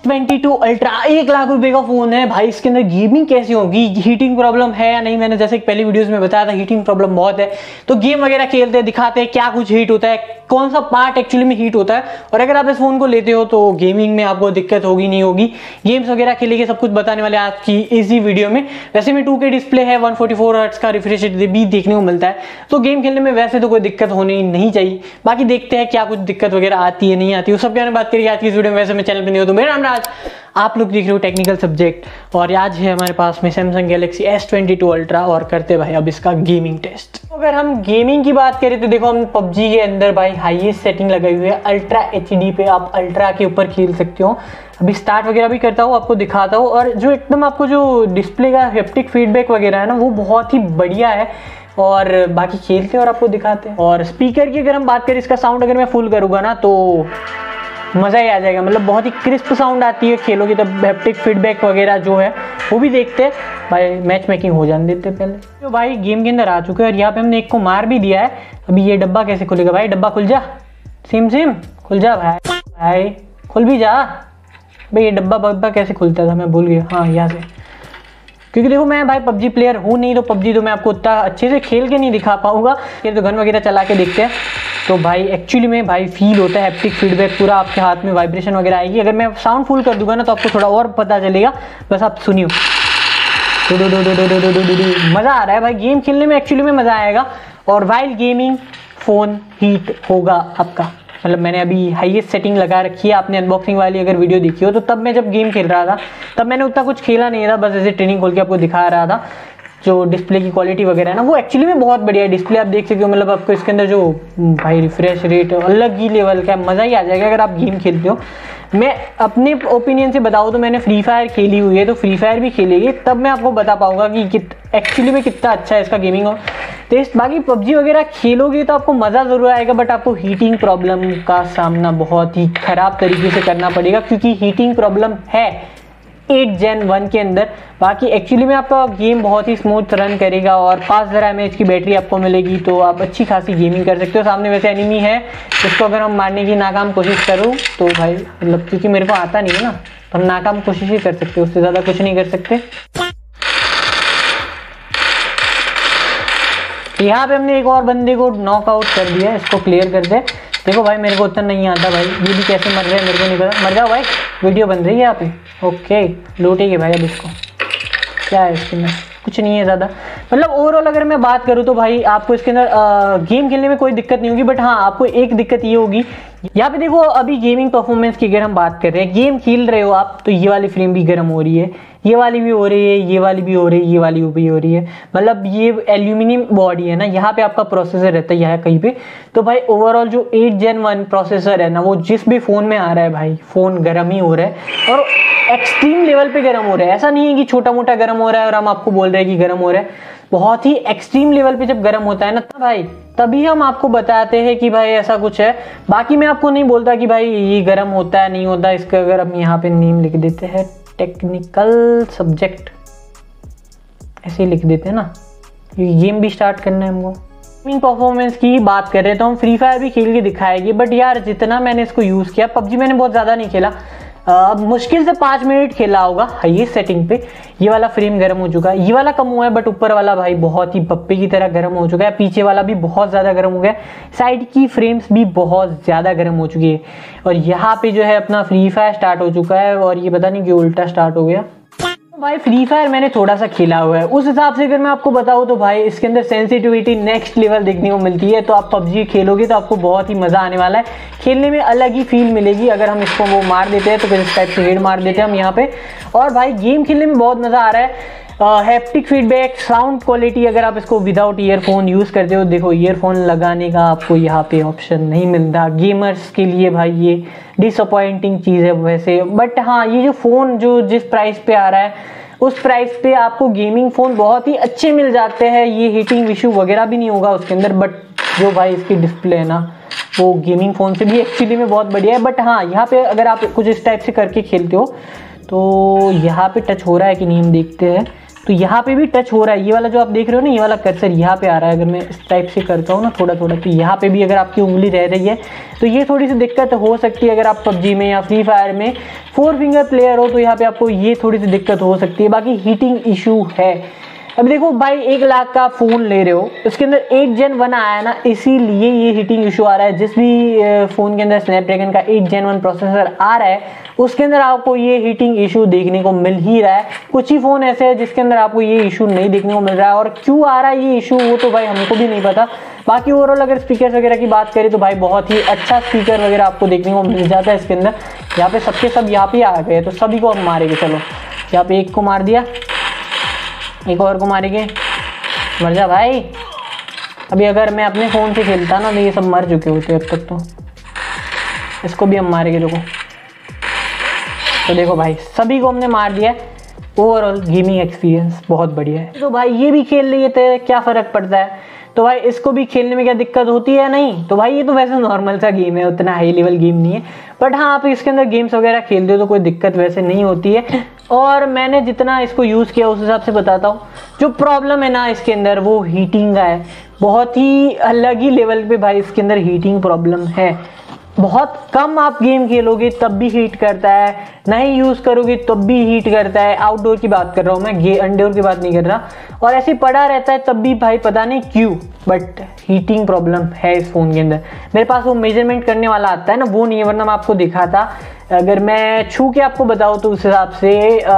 S22 ultra 1 lakh रुपए का phone है भाई। इसके अंदर गेमिंग कैसी होगी, हीटिंग प्रॉब्लम है या नहीं, मैंने जैसे पहली वीडियोस में बताया था हीटिंग प्रॉब्लम बहुत है। तो गेम वगैरह खेलते हैं, दिखाते हैं क्या कुछ हीट होता है, कौन सा पार्ट एक्चुअली में हीट होता है, और अगर आप इस फोन को लेते हो तो गेमिंग में आपको दिक्कत होगी नहीं होगी, गेम्स वगैरह खेलेंगे, सब कुछ बताने वाले आज की इसी वीडियो में। वैसे में 2K डिस्प्ले है, 144 हर्ट्ज का रिफ्रेश रेट भी देखने को मिलता है, तो गेम खेलने में वैसे तो कोई दिक्कत होनी नहीं चाहिए। बाकी देखते हैं क्या कुछ दिक्कत वगैरह आती है नहीं आती है, उस सब के बारे में बात करिए आज की इस वीडियो में। वैसे मैं चैनल पर नहीं हो तो मेरा नाम राज, आप लोग देख रहे हो टेक्निकल सब्जेक्ट, और आज है हमारे पास में सैमसंग गैलेक्सी S22 अल्ट्रा, और करते भाई अब इसका गेमिंग टेस्ट। अगर हम गेमिंग की बात करें तो देखो हम PUBG के अंदर भाई हाईएस्ट सेटिंग लगाई हुई है अल्ट्रा HD पे, आप अल्ट्रा के ऊपर खेल सकते हो। अभी स्टार्ट वगैरह भी करता हूँ, आपको दिखाता हूँ, और जो एकदम आपको जो डिस्प्ले का हैप्टिक फीडबैक वगैरह है ना, वो बहुत ही बढ़िया है। और बाकी खेलते हैं और आपको दिखाते हैं। और स्पीकर की अगर हम बात करें, इसका साउंड अगर मैं फुल करूँगा ना तो मज़ा ही आ जाएगा, मतलब बहुत ही क्रिस्प साउंड आती है खेलोगे तब। हैप्टिक फीडबैक वगैरह जो है वो भी देखते हैं भाई, मैच मेकिंग हो जाने देते पहले। तो भाई गेम के अंदर आ चुके हैं, और यहाँ पे हमने एक को मार भी दिया है। अभी ये डब्बा कैसे खुलेगा भाई, डब्बा खुल जा, सिम खुल जा भाई, भाई खुल भी जा भाई। ये डब्बा कैसे खुलता था मैं भूल गया, हाँ यहाँ से, क्योंकि देखो मैं भाई PUBG प्लेयर हूँ नहीं, तो PUBG तो मैं आपको उतना अच्छे से खेल के नहीं दिखा पाऊंगा, फिर तो गन वगैरह चला के देखते हैं। तो भाई एक्चुअली में भाई फील होता है हैप्टिक फीडबैक, पूरा आपके हाथ में वाइब्रेशन वगैरह आएगी। अगर मैं साउंड फुल कर दूंगा ना तो आपको थोड़ा और पता चलेगा, बस आप सुनियो। मज़ा आ रहा है भाई गेम खेलने में, एक्चुअली में मज़ा आएगा। और वाइल गेमिंग फ़ोन हीट होगा आपका, मतलब मैंने अभी हाईएस्ट सेटिंग लगा रखी है। आपने अनबॉक्सिंग वाली अगर वीडियो देखी हो तो तब मैं जब गेम खेल रहा था तब मैंने उतना कुछ खेला नहीं था, बस ऐसे ट्रेनिंग खोल के आपको दिखा रहा था। जो डिस्प्ले की क्वालिटी वगैरह है ना, वो एक्चुअली में बहुत बढ़िया है। डिस्प्ले आप देख सकते हो, मतलब आपको इसके अंदर जो भाई रिफ्रेश रेट अलग ही लेवल का, मज़ा ही आ जाएगा अगर आप गेम खेलते हो। मैं अपने ओपिनियन से बताऊँ तो मैंने फ्री फायर खेली हुई है, तो फ्री फायर भी खेलेगी तब मैं आपको बता पाऊंगा कि एक्चुअली में कितना अच्छा है इसका गेमिंग और टेस्ट। बाकी PUBG वगैरह खेलोगे तो आपको मज़ा ज़रूर आएगा, बट आपको हीटिंग प्रॉब्लम का सामना बहुत ही ख़राब तरीके से करना पड़ेगा, क्योंकि हीटिंग प्रॉब्लम है 8 Gen 1 के अंदर। बाकी एक्चुअली में आपका गेम बहुत ही स्मूथ रन करेगा, और 5000 mAh की बैटरी आपको मिलेगी, तो आप अच्छी खासी गेमिंग कर सकते हो। सामने वैसे एनिमी है, इसको अगर हम मारने की नाकाम कोशिश करूँ तो भाई, मतलब क्योंकि मेरे को आता नहीं है ना, तो हम नाकाम कोशिश ही कर सकते, उससे ज़्यादा कुछ नहीं कर सकते। यहाँ पे हमने एक और बंदे को नॉकआउट कर दिया, इसको क्लियर कर दे। देखो भाई मेरे को उतना नहीं आता भाई, ये भी कैसे मर रहे हैं मेरे को नहीं पता। मर जाओ भाई, वीडियो बन रही है यहाँ पे। ओके लूटेंगे भाई अब इसको। क्या है इसके अंदर, कुछ नहीं है ज़्यादा। मतलब ओवरऑल अगर मैं बात करूँ तो भाई आपको इसके अंदर गेम खेलने में कोई दिक्कत नहीं होगी, बट हाँ आपको एक दिक्कत ये होगी, यहाँ पे देखो अभी गेमिंग परफॉर्मेंस की अगर हम बात कर रहे हैं, गेम खेल रहे हो आप तो ये वाली फ्रेम भी गर्म हो रही है, ये वाली भी हो रही है, ये वाली भी हो रही है, ये वाली भी हो रही है। मतलब ये एल्यूमिनियम बॉडी है ना, यहाँ पे आपका प्रोसेसर रहता है यहाँ कहीं पे। तो भाई ओवरऑल जो 8 Gen 1 प्रोसेसर है ना, वो जिस भी फ़ोन में आ रहा है भाई, फ़ोन गर्म ही हो रहा है, और एक्सट्रीम लेवल पे गर्म हो रहा है। ऐसा नहीं है कि छोटा मोटा गर्म हो रहा है और हम आपको बोल रहे हैं कि गर्म हो रहा है, बहुत ही एक्सट्रीम लेवल पे जब गर्म होता है ना भाई, तभी हम आपको बताते हैं कि भाई ऐसा कुछ है। बाकी मैं आपको नहीं बोलता कि भाई ये गर्म होता है नहीं होता। इसका अगर हम यहाँ पे नेम लिख देते हैं टेक्निकल सब्जेक्ट, ऐसे ही लिख देते हैं ना, गेम भी स्टार्ट करना है हमको। गेमिंग परफॉर्मेंस की बात कर रहे तो हम फ्री फायर भी खेल के दिखाएंगे, बट यार जितना मैंने इसको यूज़ किया, PUBG मैंने बहुत ज़्यादा नहीं खेला, मुश्किल से 5 मिनट खेला होगा हाईएस्ट सेटिंग पे। ये वाला फ्रेम गर्म हो चुका है, ये वाला कम हुआ है, बट ऊपर वाला भाई बहुत ही पप्पे की तरह गर्म हो चुका है। पीछे वाला भी बहुत ज़्यादा गर्म हो गया, साइड की फ्रेम्स भी बहुत ज़्यादा गर्म हो चुकी है। और यहाँ पे जो है अपना फ्री फायर स्टार्ट हो चुका है, और ये पता नहीं क्यों उल्टा स्टार्ट हो गया। भाई फ्री फायर मैंने थोड़ा सा खेला हुआ है, उस हिसाब से अगर मैं आपको बताऊँ तो भाई इसके अंदर सेंसिटिविटी नेक्स्ट लेवल देखने को मिलती है। तो आप PUBG खेलोगे तो आपको बहुत ही मज़ा आने वाला है, खेलने में अलग ही फील मिलेगी। अगर हम इसको वो मार देते हैं तो फिर इस टाइप से हेड मार देते हैं हम यहाँ पे, और भाई गेम खेलने में बहुत मज़ा आ रहा है। हैप्टिक फीडबैक, साउंड क्वालिटी, अगर आप इसको विदाउट ईयरफोन यूज़ करते हो, देखो ईयरफोन लगाने का आपको यहाँ पे ऑप्शन नहीं मिलता गेमर्स के लिए भाई, ये डिसअपॉइंटिंग चीज़ है वैसे। बट हाँ ये जो फ़ोन जो जिस प्राइस पे आ रहा है, उस प्राइस पे आपको गेमिंग फ़ोन बहुत ही अच्छे मिल जाते हैं, ये हीटिंग इशू वगैरह भी नहीं होगा उसके अंदर। बट जो भाई इसकी डिस्प्ले है ना, वो गेमिंग फ़ोन से भी एक्चुअली में बहुत बढ़िया है। बट हाँ यहाँ पे अगर आप कुछ इस टाइप से करके खेलते हो तो यहाँ पे टच हो रहा है कि नहीं हम देखते हैं। तो यहाँ पे भी टच हो रहा है। ये वाला जो आप देख रहे हो ना, ये वाला कर्सर यहाँ पे आ रहा है। अगर मैं इस टाइप से करता हूँ ना थोड़ा थोड़ा, तो यहाँ पे भी अगर आपकी उंगली रह रही है तो ये थोड़ी सी दिक्कत हो सकती है। अगर आप पबजी में या फ्री फायर में 4 फिंगर प्लेयर हो तो यहाँ पे आपको ये थोड़ी सी दिक्कत हो सकती है। बाकी हीटिंग इशू है। अब देखो भाई 1 लाख का फ़ोन ले रहे हो, उसके अंदर 8 Gen 1 आया है ना, इसीलिए ये हीटिंग इशू आ रहा है। जिस भी फ़ोन के अंदर स्नैपड्रैगन का 8 Gen 1 प्रोसेसर आ रहा है उसके अंदर आपको ये हीटिंग इशू देखने को मिल ही रहा है। कुछ ही फ़ोन ऐसे हैं जिसके अंदर आपको ये इशू नहीं देखने को मिल रहा है, और क्यों आ रहा है ये इशू वो तो भाई हमको भी नहीं पता। बाकी ओवरऑल अगर स्पीकर वगैरह की बात करें तो भाई बहुत ही अच्छा स्पीकर वगैरह आपको देखने को मिल जाता है इसके अंदर। यहाँ पे सबके सब यहाँ पे आ गए, तो सभी को हम मारेंगे। चलो यहाँ पे एक को मार दिया, एक और को मारेंगे। मर जा भाई। अभी अगर मैं अपने फ़ोन से खेलता ना तो ये सब मर चुके होते अब तक। तो इसको भी हम मारेंगे। तो देखो भाई सभी को हमने मार दिया। ओवरऑल गेमिंग एक्सपीरियंस बहुत बढ़िया है। तो भाई ये भी खेल लिए थे, क्या फ़र्क पड़ता है। तो भाई इसको भी खेलने में क्या दिक्कत होती है? नहीं। तो भाई ये तो वैसे नॉर्मल सा गेम है, उतना हाई लेवल गेम नहीं है, बट हाँ आप इसके अंदर गेम्स वगैरह खेलते हो तो कोई दिक्कत वैसे नहीं होती है। और मैंने जितना इसको यूज़ किया उस हिसाब से बताता हूँ। जो प्रॉब्लम है ना इसके अंदर वो हीटिंग का है। बहुत ही अलग ही लेवल पे भाई इसके अंदर हीटिंग प्रॉब्लम है। बहुत कम आप गेम खेलोगे तब भी हीट करता है, नहीं यूज़ करोगे तब भी हीट करता है। आउटडोर की बात कर रहा हूँ मैं, इंडोर की बात नहीं कर रहा। और ऐसे पड़ा रहता है तब भी भाई पता नहीं क्यों, बट हीटिंग प्रॉब्लम है इस फ़ोन के अंदर। मेरे पास वो मेजरमेंट करने वाला आता है ना, वो नहीं है, वरना मैं आपको दिखाता। अगर मैं छू के आपको बताऊँ तो उस हिसाब से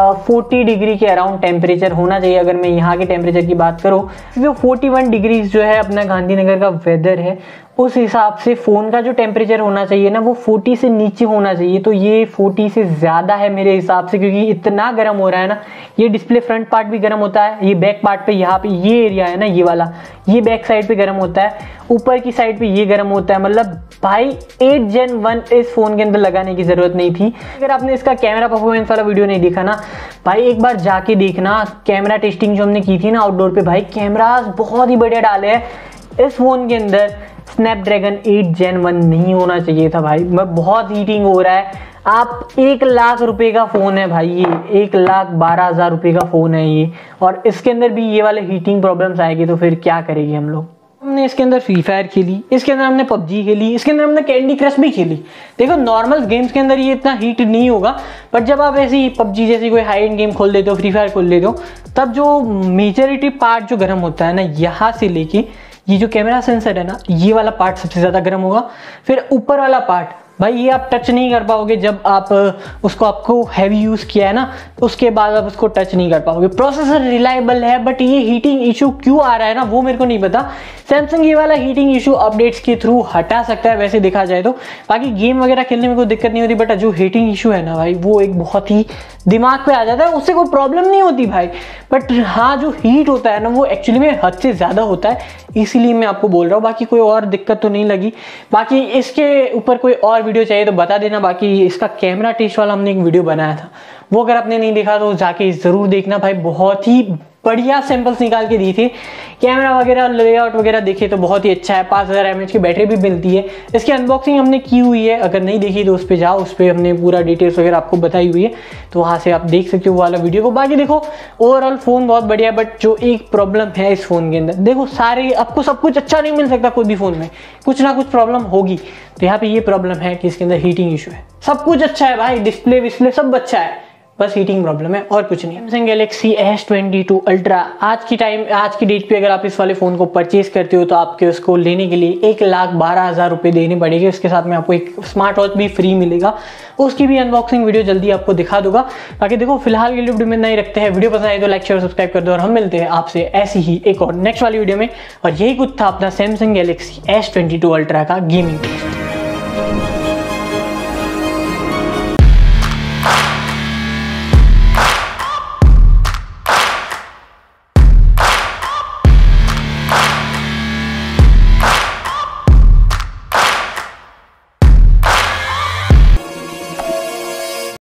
40 डिग्री के अराउंड टेम्परेचर होना चाहिए। अगर मैं यहाँ के टेम्परेचर की बात करूँ, क्योंकि 41 डिग्रीज जो है अपना गांधीनगर का वेदर है, उस हिसाब से फ़ोन का जो टेम्परेचर होना चाहिए ना वो 40 से नीचे होना चाहिए। तो ये 40 से ज़्यादा है मेरे हिसाब से, क्योंकि इतना गर्म हो रहा है ना। ये डिस्प्ले फ्रंट पार्ट भी गर्म होता है, ये बैक पार्ट पे यहाँ पे ये एरिया है ना, ये वाला, ये बैक साइड पे गर्म होता है, ऊपर की साइड पे ये गर्म होता है। मतलब भाई 8 Gen 1 इस फ़ोन के अंदर लगाने की ज़रूरत नहीं थी। अगर आपने इसका कैमरा परफॉर्मेंस वाला वीडियो नहीं देखा ना भाई, एक बार जाके देखना। कैमरा टेस्टिंग जो हमने की थी ना आउटडोर पे, भाई कैमरास बहुत ही बढ़िया डाले हैं इस फ़ोन के अंदर। स्नैपड्रैगन 8 Gen 1 नहीं होना चाहिए था भाई। बहुत हीटिंग हो रहा है। आप 1 लाख रुपए का फ़ोन है भाई, ये 1,12,000 रुपये का फ़ोन है ये, और इसके अंदर भी ये वाले हीटिंग प्रॉब्लम्स आएगी तो फिर क्या करेंगे हम लोग। हमने इसके अंदर फ्री फायर खेली, इसके अंदर हमने पबजी खेली, इसके अंदर हमने कैंडी क्रश भी खेली। देखो नॉर्मल गेम्स के अंदर ये इतना हीट नहीं होगा, बट जब आप ऐसी पबजी जैसी कोई हाई एंड गेम खोल देते हो, फ्री फायर खोल लेते हो, तब जो मेजॉरिटी पार्ट जो गर्म होता है ना, यहाँ से लेके ये जो कैमरा सेंसर है ना, ये वाला पार्ट सबसे ज़्यादा गर्म होगा। फिर ऊपर वाला पार्ट भाई ये आप टच नहीं कर पाओगे। जब आप उसको आपको हैवी यूज़ किया है ना, तो उसके बाद आप उसको टच नहीं कर पाओगे। प्रोसेसर रिलायबल है, बट ये हीटिंग इशू क्यों आ रहा है ना वो मेरे को नहीं पता। सैमसंग ये वाला हीटिंग इशू अपडेट्स के थ्रू हटा सकता है वैसे देखा जाए तो। बाकी गेम वगैरह खेलने में कोई दिक्कत नहीं होती, बट जो हीटिंग इशू है ना भाई, वो एक बहुत ही दिमाग पे आ जाता है। उससे कोई प्रॉब्लम नहीं होती भाई, बट हाँ जो हीट होता है ना वो एक्चुअली में हद से ज़्यादा होता है, इसीलिए मैं आपको बोल रहा हूँ। बाकी कोई और दिक्कत तो नहीं लगी। बाकी इसके ऊपर कोई और वीडियो चाहिए तो बता देना। बाकी इसका कैमरा टेस्ट वाला हमने एक वीडियो बनाया था, वो अगर आपने नहीं देखा तो जाके ज़रूर देखना भाई। बहुत ही बढ़िया सैंपल्स निकाल के दी थी, कैमरा वगैरह लेआउट वगैरह देखे तो बहुत ही अच्छा है। 5000 mAh की बैटरी भी मिलती है। इसकी अनबॉक्सिंग हमने की हुई है, अगर नहीं देखी तो उस पर जाओ, उस पर हमने पूरा डिटेल्स वगैरह आपको बताई हुई है, तो वहाँ से आप देख सकते हो वाला वीडियो को। बाकी देखो ओवरऑल फ़ोन बहुत बढ़िया है, बट जो एक प्रॉब्लम है इस फ़ोन के अंदर, देखो सारे आपको सब कुछ अच्छा नहीं मिल सकता, कोई भी फ़ोन में कुछ ना कुछ प्रॉब्लम होगी। तो यहाँ पे ये प्रॉब्लम है कि इसके अंदर हीटिंग इशू है। सब कुछ अच्छा है भाई, डिस्प्ले विस्प्ले सब अच्छा है, बस हीटिंग प्रॉब्लम है और कुछ नहीं। सैमसंग गैलेक्सी S22 अल्ट्रा आज की डेट पे अगर आप इस वाले फ़ोन को परचेज करते हो तो आपके उसको लेने के लिए 1,12,000 रुपये देने पड़ेंगे। उसके साथ में आपको एक स्मार्ट वॉच भी फ्री मिलेगा, उसकी भी अनबॉक्सिंग वीडियो जल्दी आपको दिखा दूंगा। बाकी देखो फिलहाल के लिए वीडियो में नहीं रखते हैं। वीडियो पसंद आए तो लाइक शेयर सब्सक्राइब कर दो, और हम मिलते हैं आपसे ऐसी ही एक और नेक्स्ट वाली वीडियो में। और यही कुछ था अपना सैमसंग गैलेक्सी S22 अल्ट्रा का गेमिंग टेस्ट।